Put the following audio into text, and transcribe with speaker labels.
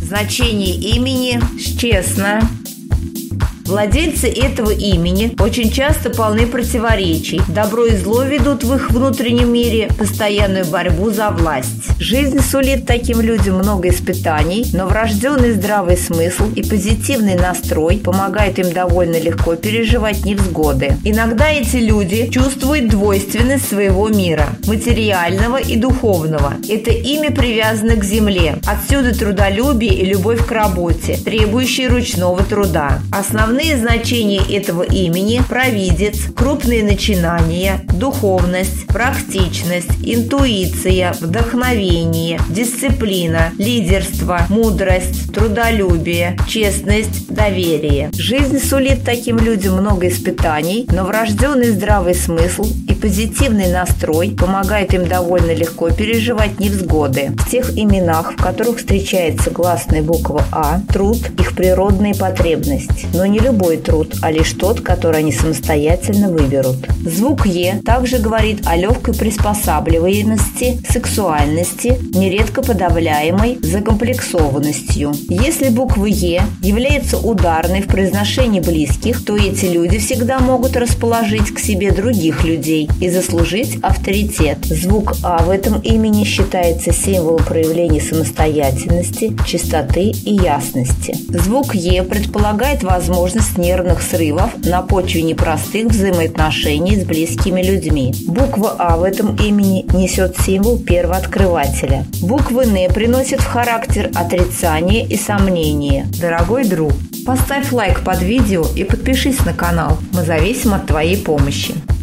Speaker 1: Значение имени «честно». Владельцы этого имени очень часто полны противоречий. Добро и зло ведут в их внутреннем мире постоянную борьбу за власть. Жизнь сулит таким людям много испытаний, но врожденный здравый смысл и позитивный настрой помогают им довольно легко переживать невзгоды. Иногда эти люди чувствуют двойственность своего мира – материального и духовного. Это имя привязано к земле. Отсюда трудолюбие и любовь к работе, требующие ручного труда. Основные значения этого имени – провидец, крупные начинания, духовность, практичность, интуиция, вдохновение, дисциплина, лидерство, мудрость, трудолюбие, честность, доверие. Жизнь сулит таким людям много испытаний, но врожденный здравый смысл и позитивный настрой помогают им довольно легко переживать невзгоды. В тех именах, в которых встречается гласная буква «А», труд – их природная потребность, но не любой труд, а лишь тот, который они самостоятельно выберут. Звук «Е» также говорит о легкой приспосабливаемости, сексуальности, нередко подавляемой закомплексованностью. Если буква «Е» является ударной в произношении близких, то эти люди всегда могут расположить к себе других людей и заслужить авторитет. Звук «А» в этом имени считается символом проявления самостоятельности, чистоты и ясности. Звук «Е» предполагает возможность нервных срывов на почве непростых взаимоотношений с близкими людьми. Буква «А» в этом имени несет символ первооткрывателя. Буква «Н» приносит в характер отрицание и сомнение. Дорогой друг, поставь лайк под видео и подпишись на канал. Мы зависим от твоей помощи.